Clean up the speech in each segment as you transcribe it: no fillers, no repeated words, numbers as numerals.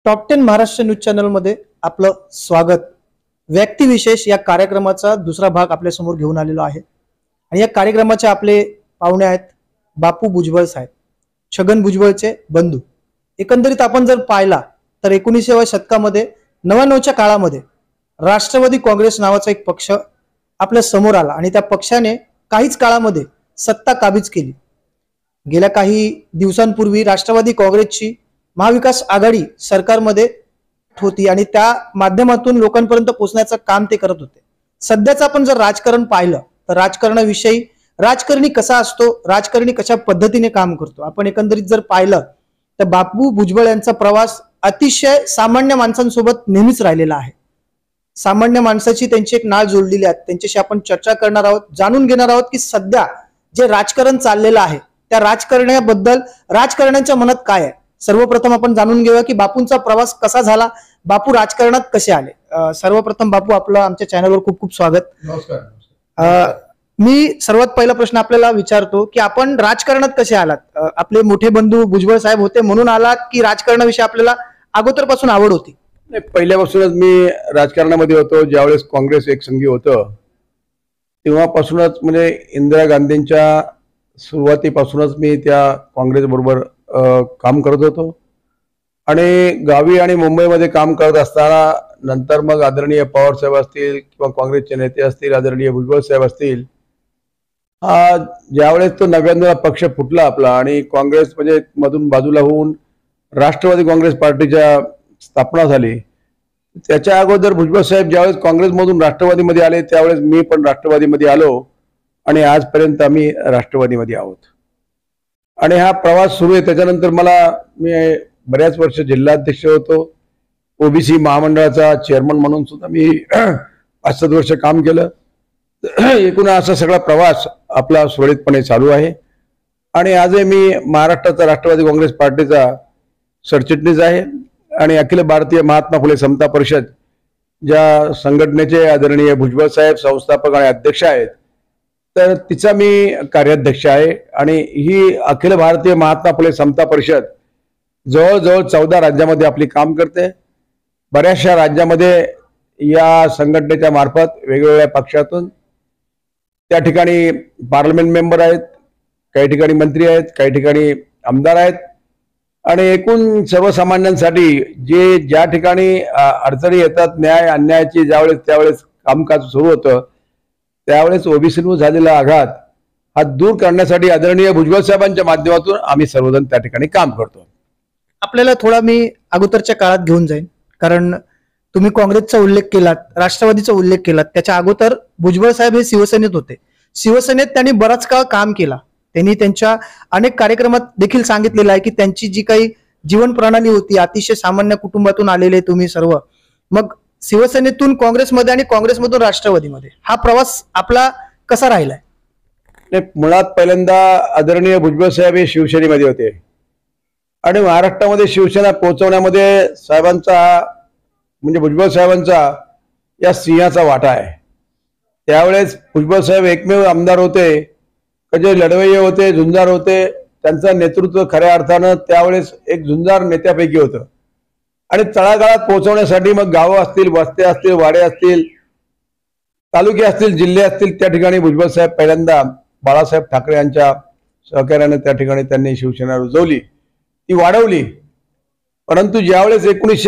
Top 10 Maharashtra news चॅनलमध्ये आपलं स्वागत। व्यक्तिविशेष या कार्यक्रमाचा दुसरा भाग आपल्या समोर घेऊन आलेलो आहे आणि या कार्यक्रमाचे आपले पाहुणे आहेत बापू भुजबळ साहेब, छगन भुजबळचे बंधू। एकंदरीत आपण जर पाहिला तर 19व्या शतकामध्ये 99च्या काळामध्ये राष्ट्रवादी काँग्रेस नावाचा एक पक्ष आपल्या समोर आला आणि त्या पक्षाने काहीच काळामध्ये सत्ता काबीज केली। गेल्या काही दिवसांपूर्वी राष्ट्रवादी काँग्रेसची महाविकास आघाडी सरकारमध्ये होती आणि त्या माध्यमातून लोकांपर्यंत पोहोचण्याचं काम ते करत होते। सध्याचं आपण जर राजकारण पाहिलं तर राजकारणाविषयी राजकारणी कसा असतो, राजकारणी कशा पद्धतीने काम करतो, आपण एकंदरीत जर पाहिलं तर बापू भुजबळ यांचा प्रवास अतिशय सामान्य माणसांसोबत नेहमीच राहिलेला आहे। सामान्य माणसाची त्यांची एक नाळ जोडलेली आहे। त्यांच्याशी आपण चर्चा करणार आहोत, जाणून घेणार आहोत की सध्या जे राजकारण चाललेलं आहे त्या राजकारणाबद्दल राजकारण्यांच्या मनात काय आहे। सर्वप्रथम आपण जाणून घेऊया की बापूंचा प्रवास कसा झाला, बापू राजकारणात कसे आले। सर्वप्रथम बापू आपलं आमच्या चॅनलवर खूप खूप स्वागत। नमस्कार। मी सर्वात पहिला प्रश्न आपल्याला विचारतो की आपण राजकारणात कसे आलात? आपले मोठे बंधू भुजबळ साहेब होते म्हणून आलात की राजकारणाविषयी आपल्याला अगोदरपासून आवड होती? पहिल्यापासूनच मी राजकारणामध्ये होतो। ज्यावेळेस काँग्रेस एकसंघी होतं तेव्हापासूनच म्हणजे इंदिरा गांधींच्या सुरुवातीपासूनच मी त्या काँग्रेस बरोबर काम करत होतो आणि गावी आणि मुंबईमध्ये काम करत असताना नंतर मग आदरणीय पवार साहेब असतील किंवा काँग्रेसचे नेते असतील, आदरणीय भुजबळ साहेब असतील, ज्यावेळेस तो नव्याण्णवला पक्ष फुटला आपला आणि काँग्रेस म्हणजे मधून बाजूला होऊन राष्ट्रवादी काँग्रेस पार्टीच्या स्थापना झाली, त्याच्या अगोदर भुजबळ साहेब ज्यावेळेस काँग्रेसमधून राष्ट्रवादीमध्ये आले त्यावेळेस मी पण राष्ट्रवादीमध्ये आलो आणि आजपर्यंत आम्ही राष्ट्रवादीमध्ये आहोत आणि हा प्रवास सुरू आहे। त्याच्यानंतर मी बऱ्याच वर्ष जिल्हाध्यक्ष होतो, ओबीसी महामंडळाचा चेअरमन म्हणून सुद्धा मी 5-7 वर्ष काम केलं। एकूण असा सगळा प्रवास आपला सुरळीतपणे चालू आहे आणि आजही मी महाराष्ट्राचा राष्ट्रवादी काँग्रेस पार्टीचा सरचिटणीस आहे आणि अखिल भारतीय महात्मा फुले समता परिषद ज्या संघटनेचे आदरणीय भुजबळ साहेब संस्थापक आणि अध्यक्ष आहेत तर तिचा मी कार्याध्यक्ष आहे आणि ही अखिल भारतीय महात्मा फुले समता परिषद जवळजवळ 14 राज्यामध्ये आपली काम करते। बऱ्याचशा राज्यामध्ये या संघटनेच्या मार्फत वेगवेगळ्या पक्षातून त्या ठिकाणी पार्लमेंट मेंबर आहेत, काही ठिकाणी मंत्री आहेत, काही ठिकाणी आमदार आहेत आणि एकूण सर्वसामान्यांसाठी ज्या ठिकाणी अडचणी येतात, न्याय अन्यायाची त्यावेळेस कामकाज सुरू होतं त्यावेळेस ओबीसीवर झालेला आघात हा दूर करण्यासाठी आदरणीय भुजबळ साहेबांच्या माध्यमातून आम्ही सर्वजण त्या ठिकाणी काम करतो। आपल्याला थोडा मी अगोदरच्या काळात घेऊन जाईन, कारण तुम्ही काँग्रेसचा उल्लेख केलात, राष्ट्रवादीचा उल्लेख केलात, त्याच्या अगोदर भुजबळ साहेब हे शिवसेनेत होते। शिवसेनेत त्यांनी बराच काळ काम केला। त्यांनी त्यांच्या अनेक कार्यक्रमात देखील सांगितलेलं आहे की त्यांची जी काही जीवन प्रणाली होती, अतिशय सामान्य कुटुंबातून आलेले तुम्ही सर्व, मग शिवसेनेतून काँग्रेसमध्ये आणि काँग्रेसमधून राष्ट्रवादीमध्ये हा प्रवास आपला कसा राहिलाय? मुळात पहिल्यांदा आदरणीय भुजबळ साहेब हे शिवसेनेमध्ये होते आणि महाराष्ट्रामध्ये शिवसेना पोहोचवण्यामध्ये साहेबांचा म्हणजे भुजबळ साहेबांचा या सिंहाचा वाटा आहे। त्यावेळेस भुजबळ साहेब एकमेव आमदार होते जे लढवय्ये होते, झुंजार होते। त्यांचं नेतृत्व खऱ्या अर्थानं त्यावेळेस एक झुंजार नेत्यापैकी होतं आणि तळागाळात पोहोचवण्यासाठी मग गावं असतील, वस्त्या असतील, वाडे असतील, तालुके असतील, जिल्हे असतील, त्या ठिकाणी भुजबळ साहेब पहिल्यांदा बाळासाहेब ठाकरे यांच्या सहकार्याने त्या ठिकाणी त्यांनी शिवसेना रुजवली, ती वाढवली। परंतु ज्यावेळेस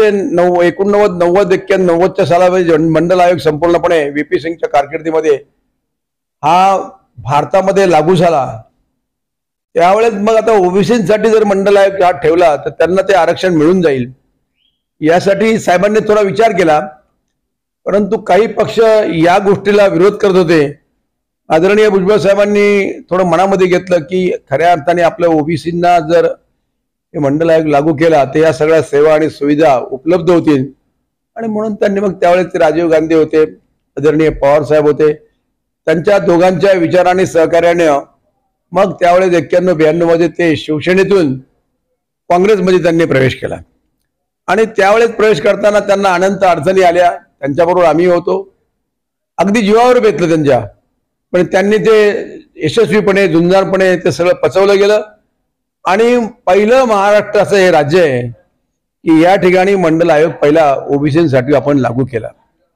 1989-91च्या सालामध्ये मंडल आयोग संपूर्णपणे व्हीपी सिंगच्या कारकिर्दीमध्ये हा भारतामध्ये लागू झाला त्यावेळेस मग आता ओबीसीसाठी जर मंडल आयोग हा ठेवला तर त्यांना ते आरक्षण मिळून जाईल यासाठी साहेबांनी थोडा विचार केला, परंतु काही पक्ष या गोष्टीला विरोध करत होते। आदरणीय भुजबळ साहेबांनी थोडं मनामध्ये घेतलं की खऱ्या अर्थाने आपल्या ओबीसींना जर हे मंडल आयोग लागू केला तर या सगळ्या सेवा आणि सुविधा उपलब्ध होतील आणि म्हणून त्यांनी मग त्यावेळेस ते राजीव गांधी होते, आदरणीय पवार साहेब होते, त्यांच्या दोघांच्या विचाराने सहकार्याने मग त्यावेळेस 91-92 मध्ये ते शिवसेनेतून काँग्रेसमध्ये त्यांनी प्रवेश केला आणि त्यावेळेस प्रवेश करताना त्यांना अनंत अडचणी आल्या। त्यांच्याबरोबर आम्ही होतो, अगदी जीवावर बेतलं त्यांच्या, पण त्यांनी ते यशस्वीपणे झुंजारपणे ते सगळं पचवलं गेलं आणि पहिलं महाराष्ट्र असं हे राज्य आहे की या ठिकाणी मंडल आयोग पहिला ओबीसीसाठी आपण लागू केला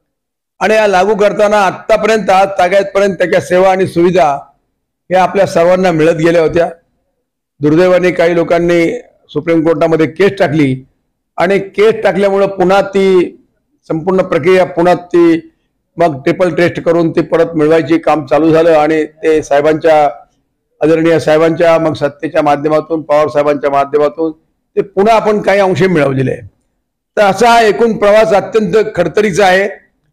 आणि या लागू करताना आतापर्यंत आज ताग्यातपर्यंत त्याच्या सेवा आणि सुविधा या आपल्या सर्वांना मिळत गेल्या होत्या. दुर्दैवाने काही लोकांनी सुप्रीम कोर्टामध्ये केस टाकली आणि केस टाकल्यामुळं पुन्हा ती संपूर्ण प्रक्रिया पुन्हा ती मग ट्रिपल टेस्ट करून ती परत मिळवायची काम चालू झालं आणि ते साहेबांच्या आदरणीय साहेबांच्या मग सत्तेच्या माध्यमातून पवार साहेबांच्या माध्यमातून ते पुन्हा आपण काही अंश मिळवलेले आहे. तर असा हा एकूण प्रवास अत्यंत खडतरीचा आहे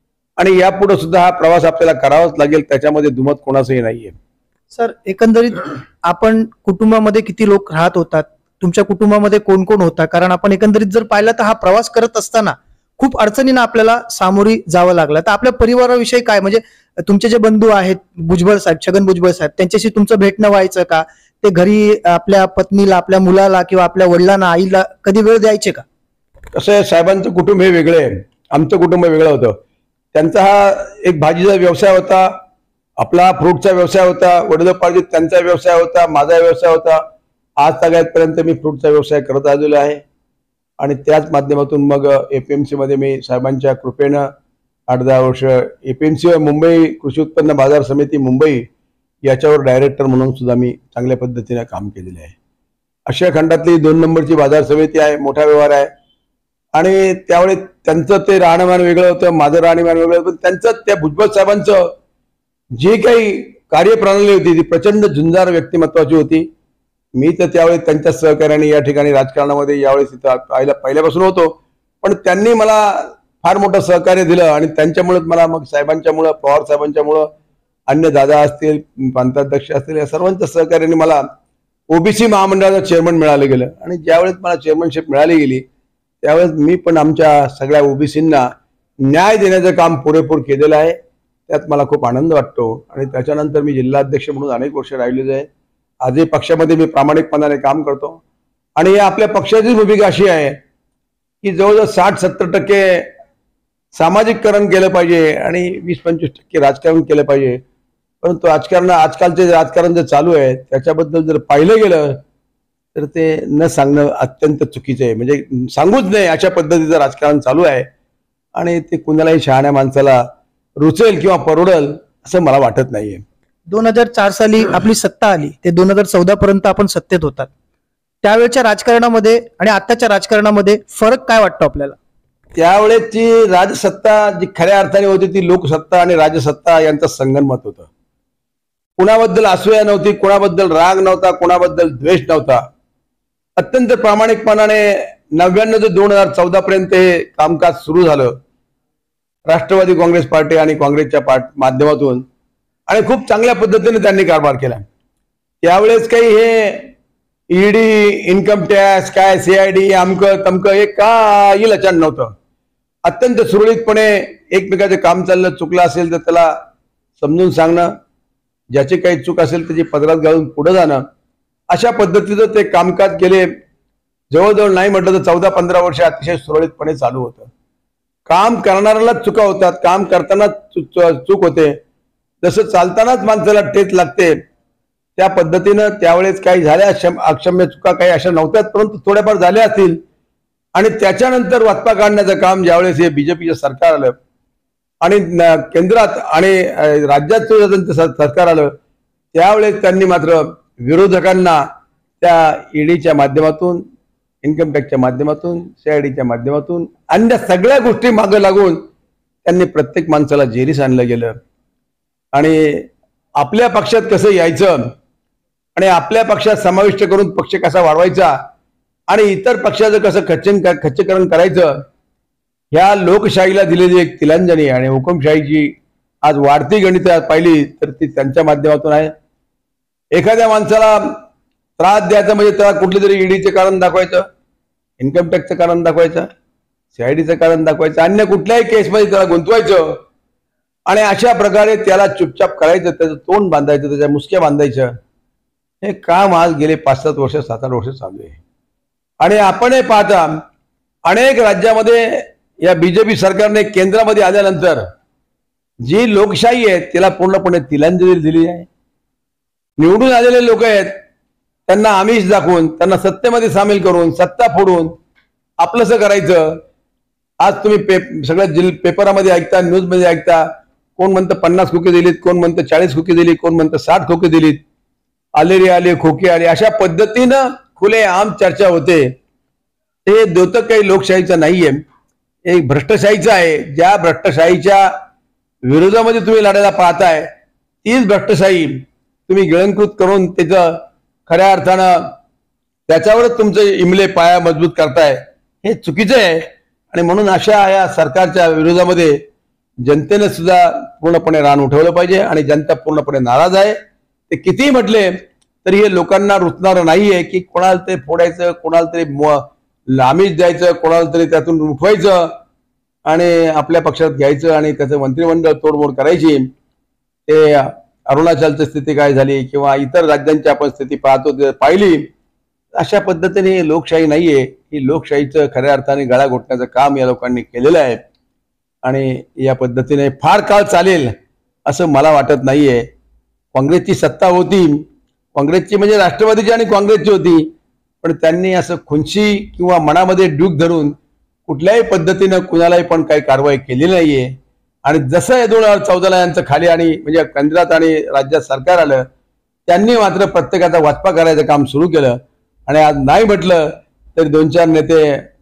आणि यापुढे सुद्धा हा प्रवास आपल्याला करावाच लागेल, त्याच्यामध्ये दुमत कोणाचंही नाहीये. सर, एकंदरीत आपण कुटुंबामध्ये किती लोक राहत होतात, तुमच्या कुटुंबामध्ये कोण कोण होता? कारण आपण एकंदरीत जर पाहिलं तर हा प्रवास करत असताना खूप अडचणींना आपल्याला सामोरी जावं लागलं. तर आपल्या परिवाराविषयी काय, म्हणजे तुमचे जे बंधू आहेत भुजबळ साहेब, छगन भुजबळ साहेब, त्यांच्याशी तुमचं भेटणं व्हायचं का? ते घरी आपल्या पत्नीला, आपल्या मुलाला किंवा आपल्या वडिलांना, आईला कधी वेळ द्यायचे का? कसं आहे, साहेबांचं कुटुंब हे वेगळं आहे, आमचं कुटुंब वेगळं होतं. त्यांचा हा एक भाजीचा व्यवसाय होता, आपला फ्रूटचा व्यवसाय होता, वडीलोपार्जित त्यांचा व्यवसाय होता, माझा व्यवसाय होता. आज तागायतपर्यंत मी फ्रूटचा व्यवसाय करत आलेलो आहे आणि त्याच माध्यमातून मग एपीएमसी मध्ये मी साहेबांच्या कृपेनं 8-10 वर्ष एपीएमसी मुंबई कृषी उत्पन्न बाजार समिती मुंबई याच्यावर डायरेक्टर म्हणून सुद्धा मी चांगल्या पद्धतीने काम केलेले आहे. आशिया खंडातली 2 नंबरची बाजार समिती आहे, मोठा व्यवहार आहे आणि त्यावेळी त्यांचं ते राहणीमान वेगळं होतं, माझं राहणीमान वेगळं होतं. त्यांचं त्या भुजबळ साहेबांचं जी काही कार्यप्रणाली होती ती प्रचंड झुंजार व्यक्तिमत्वाची होती. मी तर त्यावेळी त्यांच्या सहकार्याने या ठिकाणी राजकारणामध्ये यावेळेस तिथं पहिल्यापासून होतो, पण त्यांनी मला फार मोठं सहकार्य दिलं आणि त्यांच्यामुळे मला मग साहेबांच्यामुळं, पवार साहेबांच्यामुळं, अन्य दादा असतील, प्रांताध्यक्ष असतील, या सर्वांच्या सहकार्याने मला ओबीसी महामंडळाचं चेअरमन मिळालं गेलं आणि ज्यावेळेस मला चेअरमनशिप मिळाली गेली त्यावेळेस मी पण आमच्या सगळ्या ओबीसींना न्याय देण्याचं काम पुरेपूर केलेलं आहे. त्यात मला खूप आनंद वाटतो आणि त्याच्यानंतर मी जिल्हाध्यक्ष म्हणून अनेक वर्ष राहिलेलो आहे. आजही पक्षामध्ये मी प्रामाणिकपणाने काम करतो आणि या आपल्या पक्षाची भूमिका अशी आहे की जवळजवळ 60-70% सामाजिककरण केलं पाहिजे आणि 20-25% राजकारण केलं पाहिजे. परंतु आजकालचे राजकारण जे चालू आहे त्याच्याबद्दल जर पाहिलं गेलं तर ते न सांगणं अत्यंत चुकीचं आहे. म्हणजे सांगूच नाही अशा पद्धतीचं राजकारण चालू आहे आणि ते कुणालाही शहाण्या माणसाला रुचेल किंवा परवडेल असं मला वाटत नाहीये. 2004 साली आपली सत्ता आली, ते 2014 पर्यंत आपण सत्तेत होतात. त्यावेळच्या राजकारणामध्ये आणि आताच्या राजकारणामध्ये फरक काय वाटतो आपल्याला? त्यावेळेची राजसत्ता जी खऱ्या अर्थाने होती ती लोकसत्ता आणि राजसत्ता यांचा संगनमत होतं. कुणाबद्दल असूया नव्हती, कुणाबद्दल राग नव्हता, कुणाबद्दल द्वेष नव्हता. अत्यंत प्रामाणिकपणाने 99 ते 2014 पर्यंत हे कामकाज सुरू झालं राष्ट्रवादी काँग्रेस पार्टी आणि काँग्रेसच्या माध्यमातून आणि खूप चांगल्या पद्धतीने त्यांनी कारभार केला. त्यावेळेस काही हे ईडी, इन्कम टॅक्स, काय सीआयडी, अमकं तमकं हे काही लक्षण नव्हतं. अत्यंत सुरळीतपणे एकमेकाचे काम चाललं, चुकलं असेल तर त्याला समजून सांगणं, ज्याची काही चूक असेल त्याची पदरात घालून पुढे जाणं, अशा पद्धतीचं ते कामकाज केले. जवळजवळ नाही म्हटलं तर 14-15 वर्ष अतिशय सुरळीतपणे चालू होतं. काम करणाऱ्यालाच चुका होतात, काम करताना चूक होते. जसं चालतानाच माणसाला ठेच लागते त्या पद्धतीनं त्यावेळेस काही झाल्या अक्षम्य चुका काही अशा नव्हत्याच, परंतु थोड्याफार झाल्या असतील आणि त्याच्यानंतर वाचपा काढण्याचं काम ज्यावेळेस हे बीजेपीचं सरकार आलं आणि केंद्रात आणि राज्यात सुद्धा त्यांचं सरकार आलं त्यावेळेस त्यांनी मात्र विरोधकांना त्या ईडीच्या माध्यमातून, इन्कम टॅक्सच्या माध्यमातून, सीआयडीच्या माध्यमातून अन्य सगळ्या गोष्टी मागे लागून त्यांनी प्रत्येक माणसाला जेरीस आणलं गेलं आणि आपल्या पक्षात कसं यायचं आणि आपल्या पक्षात समाविष्ट करून पक्ष कसा वाढवायचा आणि इतर पक्षाचं कसं खच्चीकरण करायचं, ह्या लोकशाहीला दिलेली एक तिलांजली आणि हुकुमशाहीची आज वाढती गणित पाहिली तर ती त्यांच्या माध्यमातून आहे. एखाद्या माणसाला त्रास द्यायचा म्हणजे त्याला कुठले तरी ईडीचे कारण दाखवायचं, इन्कम टॅक्सचं कारण दाखवायचं, सीआयडीचं कारण दाखवायचं, अन्य कुठल्याही केसमध्ये त्याला गुंतवायचं आणि अशा प्रकारे त्याला चुपचाप करायचं, त्याचं तोंड बांधायचं, त्याच्या मुसक्या बांधायचं. हे काम आज गेले 5-7 वर्ष 7-8 वर्ष चालू आहे आणि आपण हे पाहता अनेक राज्यामध्ये या बीजेपी सरकारने केंद्रामध्ये आल्यानंतर जी लोकशाही आहे त्याला पूर्णपणे तिलांजली दिली आहे. निवडून आलेले लोक आहेत त्यांना आमिष दाखवून, त्यांना सत्तेमध्ये सामील करून, सत्ता फोडून आपलंसं करायचं. आज तुम्ही सगळ्या पेपरामध्ये ऐकता, न्यूजमध्ये ऐकता, कोण म्हणतं 50 खोके दिलीत, कोण म्हणतं 40 खोके दिली, कोण म्हणतं 60 खोके दिलीत, आलेरे आले, खोके आले, अशा पद्धतीनं खुलेआम चर्चा होते. हे द्योतक काही लोकशाहीचं नाहीये, एक भ्रष्टशाहीचं आहे. ज्या भ्रष्टशाहीच्या विरोधामध्ये तुम्ही लढायला पाहताय तीच भ्रष्टशाही तुम्ही गिळंकृत करून त्याचं खऱ्या अर्थानं त्याच्यावरच तुमचे इमले पाया मजबूत करताय, हे चुकीचं आहे. आणि म्हणून अशा या सरकारच्या विरोधामध्ये जनतेने सुद्धा पूर्णपणे रान उठवलं पाहिजे. आणि जनता पूर्णपणे नाराज आहे. ते कितीही म्हटले तरी हे लोकांना रुचणारं नाहीये की कोणाला तरी फोडायचं, कोणाला तरी आमिष द्यायचं, कोणाला तरी त्यातून उठवायचं आणि आपल्या पक्षात घ्यायचं आणि त्याचं मंत्रिमंडळ तोडमोड करायची. ते अरुणाचलची स्थिती काय झाली किंवा इतर राज्यांची आपण स्थिती पाहिली. अशा पद्धतीने लोकशाही नाहीये. ही लोकशाहीचं खऱ्या अर्थाने गळा घोटण्याचं काम या लोकांनी केलेलं आहे. आणि या पद्धतीने फार काळ चालेल असं मला वाटत नाहीये. काँग्रेसची सत्ता होती, काँग्रेसची म्हणजे राष्ट्रवादीची आणि काँग्रेसची होती, पण त्यांनी असं खुंची किंवा मनामध्ये डूक धरून कुठल्याही पद्धतीनं कुणालाही पण काही कारवाई केली नाहीये. आणि जसं 2014 यांचं खाली आणि म्हणजे केंद्रात आणि राज्यात सरकार आलं, त्यांनी मात्र प्रत्येकाचा वाचपा करायचं काम सुरू केलं. आणि आज नाही म्हटलं तरी 2-4 नेते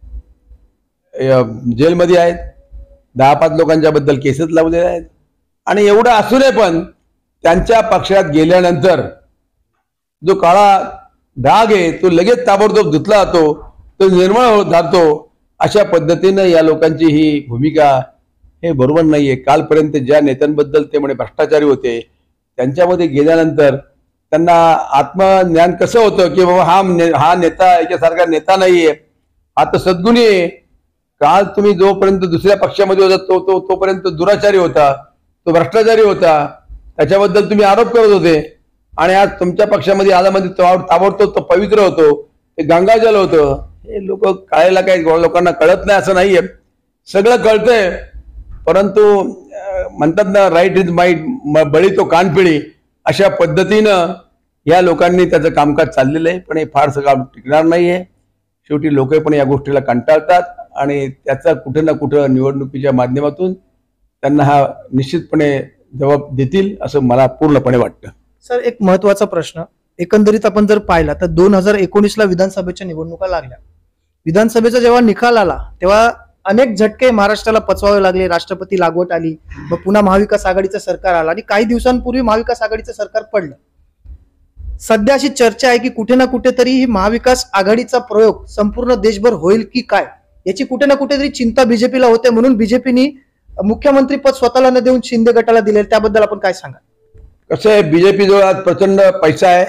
जेलमध्ये आहेत, 10-5 लोकांच्या बद्दल केसेस लावलेले आहेत. आणि एवढं असूनही पण त्यांच्या पक्षात गेल्यानंतर जो काळा डाग आहे तो लगेच ताबडतोब धुतला जातो, तो निर्मळ होत जातो. अशा पद्धतीनं या लोकांची ही भूमिका हे बरोबर नाहीये. कालपर्यंत ज्या नेत्यांबद्दल ते म्हणे भ्रष्टाचारी होते, त्यांच्यामध्ये गेल्यानंतर त्यांना आत्मज्ञान कसं होतं की बाबा हा नेता याच्यासारखा नेता नाहीये, हा तर सद्गुणी आहे. काल तुम्ही जोपर्यंत दुसऱ्या पक्षामध्ये होता तोपर्यंत दुराचारी होता, तो भ्रष्टाचारी होता, त्याच्याबद्दल तुम्ही आरोप करत होते. आणि आज तुमच्या पक्षामध्ये आल्यामध्ये ताबडतोब तो पवित्र होतो, ते गंगाजल होतं. हे लोक कळायला काही लोकांना कळत नाही असं नाहीये, सगळं कळतंय. परंतु म्हणतात ना, राईट इज माईट, बळी तो कानपिळी, अशा पद्धतीनं या लोकांनी त्याचं कामकाज चाललेलं आहे. पण हे फारसं काम टिकणार नाहीये. शेवटी लोक पण या गोष्टीला कंटाळतात आणि त्याचा कुठे ना कुठं निवडणुकीच्या माध्यमातून त्यांना हा निश्चितपणे जबाब देतील असं मला पूर्णपणे वाटतं. सर, एक महत्वाचा प्रश्न, एकंदरीत आपण जर पाहिला तर 2019ला विधानसभेच्या निवडणुका लागल्या. विधानसभेचा जेव्हा निकाल आला तेव्हा अनेक झटके महाराष्ट्राला पचवावे लागले. राष्ट्रपती लागवट आली, मग पुन्हा महाविकास आघाडीचं सरकार आलं आणि काही दिवसांपूर्वी महाविकास आघाडीचं सरकार पडलं. सध्या अशी चर्चा आहे की कुठे ना कुठेतरी ही महाविकास आघाडीचा प्रयोग संपूर्ण देशभर होईल की काय, याची कुठे ना कुठेतरी चिंता बीजेपीला होते. म्हणून बीजेपीने मुख्यमंत्री पद स्वतःला न देऊन शिंदे गटाला दिले. त्याबद्दल आपण काय सांगा? कसं आहे, बीजेपी जवळ आज प्रचंड पैसा आहे.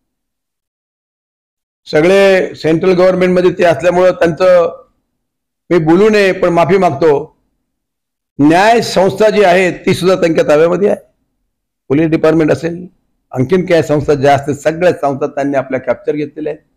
सगळे सेंट्रल गव्हर्नमेंटमध्ये ते असल्यामुळं त्यांचं, मी बोलू नये पण माफी मागतो, न्याय संस्था जी आहे ती सुद्धा त्यांच्या ताब्यामध्ये आहे. पोलीस डिपार्टमेंट असेल, आणखीन काय संस्था ज्या असतील, सगळ्या संस्था त्यांनी आपल्या कॅप्चर घेतलेल्या आहेत.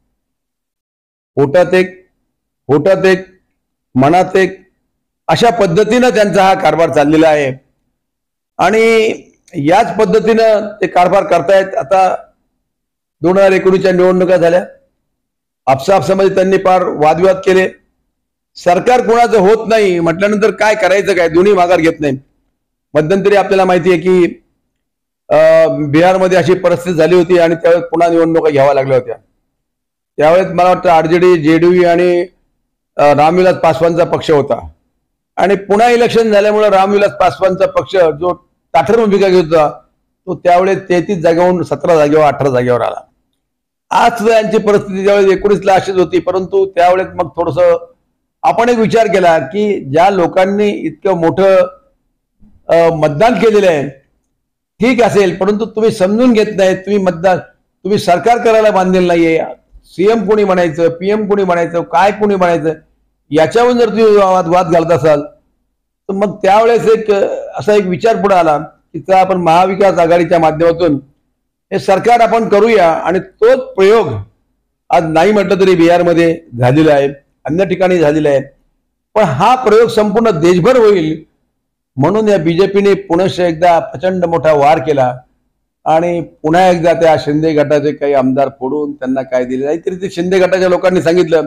होटात एक मनात एक, अशा पद्धतीनं त्यांचा हा कारभार चाललेला आहे. आणि याच पद्धतीनं ते कारभार करतायत. आता 2019च्या निवडणुका झाल्या, आपसामध्ये त्यांनी फार वादविवाद केले. सरकार कोणाचं होत नाही म्हटल्यानंतर काय करायचं, काय दोन्ही माघार घेत नाही. मध्यंतरी आपल्याला माहिती आहे की बिहारमध्ये अशी परिस्थिती झाली होती आणि त्यावेळेस पुन्हा निवडणुका घ्याव्या लागल्या होत्या. त्यावेळेस मला वाटतं आरजेडी, जेडीयू आणि रामविलास पासवानचा पक्ष होता. आणि पुन्हा इलेक्शन झाल्यामुळे रामविलास पासवानचा पक्ष जो ताठर भूमिका घेत होता तो त्यावेळेस 33 जागेवरून 17 जागेवर 18 जागेवर आला. आज सुद्धा यांची परिस्थिती त्यावेळेस 19ला अशीच होती. परंतु त्यावेळेस मग थोडस आपण एक विचार केला की ज्या लोकांनी इतकं मोठं मतदान केलेलं आहे, ठीक असेल, परंतु तुम्ही समजून घेत नाही. तुम्ही सरकार करायला बांधलेलं नाहीये. सीएम कोणी म्हणायचं, पीएम कोणी म्हणायचं, काय कोणी म्हणायचं, याच्यावरून जर तुम्ही वाद घालत असाल तर मग त्यावेळेस असा एक विचार पुढे आला की त्या आपण महाविकास आघाडीच्या माध्यमातून हे सरकार आपण करूया. आणि तोच प्रयोग आज नाही म्हटलं तरी बिहारमध्ये झालेला आहे, अन्य ठिकाणी झालेला आहे. पण हा प्रयोग संपूर्ण देशभर होईल म्हणून या बीजेपीने पुनश्च एकदा प्रचंड मोठा वार केला आणि पुन्हा एकदा त्या शिंदे गटाचे काही आमदार फोडून त्यांना काय दिले नाही. तरी ते शिंदे गटाच्या लोकांनी सांगितलं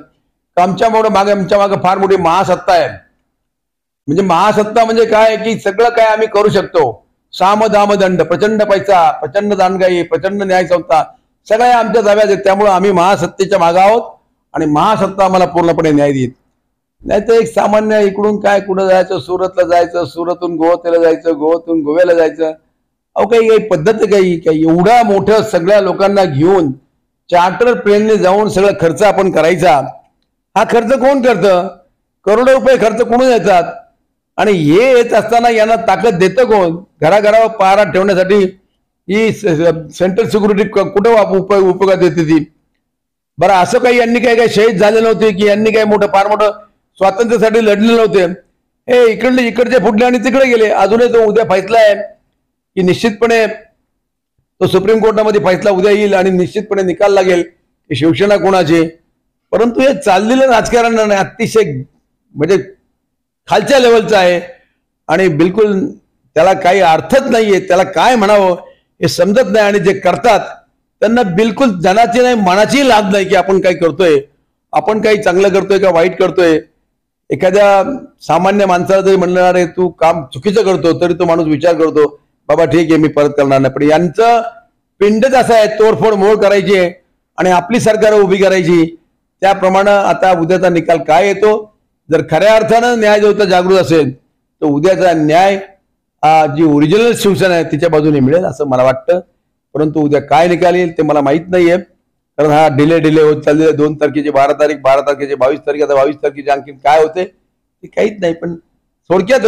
आमच्या मागे फार मोठी महासत्ता आहे. म्हणजे महासत्ता म्हणजे काय की सगळं काय आम्ही करू शकतो. साम दाम दंड, प्रचंड पैसा, प्रचंड दानगाई, प्रचंड न्याय संस्था सगळ्या आमच्या ताब्यात आहेत. त्यामुळे आम्ही महासत्तेच्या मागे आहोत आणि महासत्ता आम्हाला पूर्णपणे न्याय देईल. नाही तर एक सामान्य इकडून काय कुठं जायचं, सुरतला जायचं, सुरतून गोव्याला जायचं, गोव्यातून गोव्याला जायचं. अहो काही पद्धत काही एवढा मोठं सगळ्या लोकांना घेऊन चार्टर प्लेनने जाऊन सगळा खर्च आपण करायचा. हा खर्च कोण करतं? करोडो रुपये खर्च कोण येतात. आणि हे येत असताना यांना ताकद देतं कोण? घराघरावर पहारा ठेवण्यासाठी ही सेंट्रल सिक्युरिटी कुठं उपयोगात येते ती? बरं असं काही यांनी काय शहीद झाले नव्हते की यांनी काय फार मोठं स्वातंत्र्यासाठी लढले नव्हते. हे इकडचे फुटले आणि तिकडे गेले. अजूनही तो उद्या फैसला आहे की निश्चितपणे तो सुप्रीम कोर्टामध्ये फैसला उद्या येईल आणि निश्चितपणे निकाल लागेल की शिवसेना कोणाची. परंतु हे चाललेलं राजकारण अतिशय म्हणजे खालच्या लेवलचं आहे आणि बिलकुल त्याला काही अर्थच नाहीये. त्याला काय म्हणावं हे समजत नाही. आणि जे करतात त्यांना बिलकुल जनाची नाही मनाची लाज नाही की आपण काय करतोय, आपण काही चांगलं करतोय का वाईट करतोय. एखाद्या सामान्य माणसाला जरी म्हणणार आहे तू काम चुकीचं करतो तरी तो माणूस विचार करतो बाबा ठीक आहे मी परत करणार नाही. पण यांचं पिंडच असं आहे, तोडफोड मोड करायची आहे आणि आपली सरकार उभी करायची. त्याप्रमाणे आता उद्याचा निकाल काय येतो. जर खऱ्या अर्थानं न्याय देवता जागृत असेल तर उद्याचा न्याय जी ओरिजिनल शिवसेना आहे तिच्या बाजूने मिळेल असं मला वाटतं. परंतु उद्या काय निकाल येईल ते मला माहित नाहीये. कारण हा डिले होत चाललेला 2 तारखेची 12 तारीख, 12 तारखेची 22 तारीख, आता 22 तारखेची आणखी काय होते ते काहीच नाही. पण थोडक्यात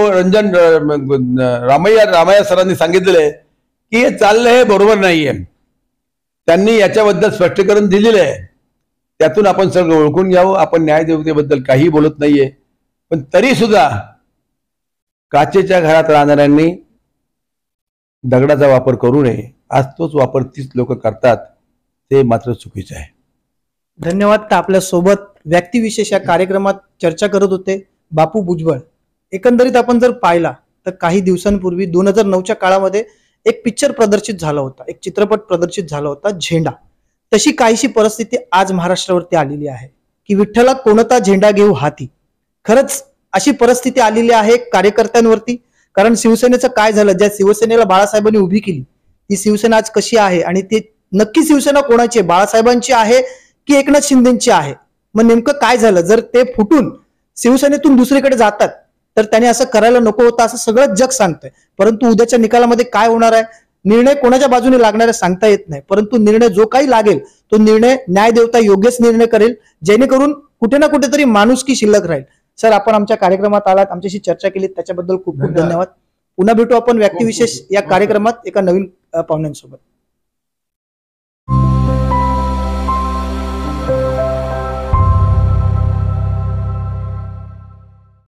रामैया सरांनी सांगितलेलं आहे की हे चाललं हे बरोबर नाहीये. त्यांनी याच्याबद्दल स्पष्टीकरण दिलेलं आहे. त्यातून आपण सगळं ओळखून घ्यावं. आपण न्यायदेवतेबद्दल काही बोलत नाहीये. पण तरी सुद्धा काचेच्या घरात राहणाऱ्यांनी दगडाचा वापर करू नये. आज तोच वापर तीच लोक करतात, ते मात्र चुकीचं आहे. धन्यवाद. तर आपल्या सोबत व्यक्तिविशेष या कार्यक्रमात चर्चा करत होते बापू भुजबळ. एकंदरीत आपण जर पाहिला तर काही दिवसांपूर्वी 2009च्या काळामध्ये एक पिक्चर प्रदर्शित झाला होता, एक चित्रपट प्रदर्शित झाला होता झेंडा. तशी काहीशी परिस्थिती आज महाराष्ट्रावरती आलेली आहे की विठ्ठला कोणता झेंडा घेऊ हाती. खरंच अशी परिस्थिती आलेली आहे कार्यकर्त्यांवरती. कारण शिवसेनेचं काय झालं, ज्या शिवसेनेला बाळासाहेबांनी उभी केली ती शिवसेना आज कशी आहे आणि ती नक्की शिवसेना कोणाची आहे, बाळासाहेबांची आहे की एकनाथ शिंदेची आहे. मग नेमकं काय झालं, जर ते फुटून शिवसेनेतून दुसरीकडे जातात तर त्याने असं करायला नको होतं असं सगळं जग सांगतंय. परंतु उद्याच्या निकालामध्ये काय होणार आहे, निर्णय कोणाच्या बाजूने लागणार आहे सांगता येत नाही. परंतु निर्णय जो काही लागेल तो निर्णय न्यायदेवता योग्यच निर्णय करेल, जेणेकरून कुठे ना कुठेतरी माणुसकी शिल्लक राहील. सर आपण आमच्या कार्यक्रमात आलात, आमच्याशी चर्चा केली त्याच्याबद्दल खूप खूप धन्यवाद. पुन्हा भेटू आपण व्यक्तिविशेष या कार्यक्रमात एका नवीन पाहुण्यांसोबत.